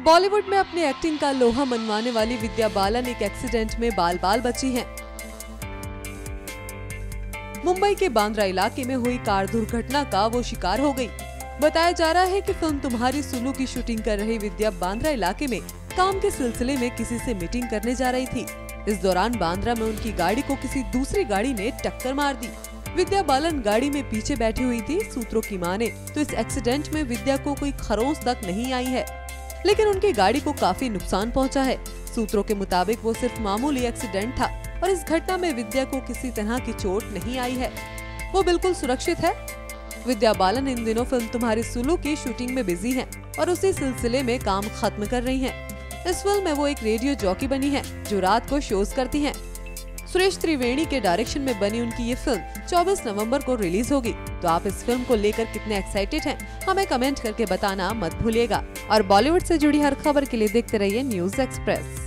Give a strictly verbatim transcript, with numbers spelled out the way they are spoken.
बॉलीवुड में अपनी एक्टिंग का लोहा मनवाने वाली विद्या बालन एक एक्सीडेंट में बाल बाल बची हैं। मुंबई के बांद्रा इलाके में हुई कार दुर्घटना का वो शिकार हो गई। बताया जा रहा है कि फिल्म तुम्हारी सुलू की शूटिंग कर रही विद्या बांद्रा इलाके में काम के सिलसिले में किसी से मीटिंग करने जा रही थी। इस दौरान बांद्रा में उनकी गाड़ी को किसी दूसरी गाड़ी ने टक्कर मार दी। विद्या बालन गाड़ी में पीछे बैठी हुई थी। सूत्रों की माने तो इस एक्सीडेंट में विद्या को कोई खरोंच तक नहीं आई है, लेकिन उनकी गाड़ी को काफी नुकसान पहुंचा है। सूत्रों के मुताबिक वो सिर्फ मामूली एक्सीडेंट था और इस घटना में विद्या को किसी तरह की चोट नहीं आई है। वो बिल्कुल सुरक्षित है। विद्या बालन इन दिनों फिल्म तुम्हारी सुलू की शूटिंग में बिजी हैं और उसी सिलसिले में काम खत्म कर रही हैं। इस फिल्म में वो एक रेडियो जॉकी बनी है जो रात को शोज करती हैं। सुरेश त्रिवेणी के डायरेक्शन में बनी उनकी ये फिल्म चौबीस नवंबर को रिलीज होगी। तो आप इस फिल्म को लेकर कितने एक्साइटेड हैं, हमें कमेंट करके बताना मत भूलिएगा। और बॉलीवुड से जुड़ी हर खबर के लिए देखते रहिए न्यूज एक्सप्रेस।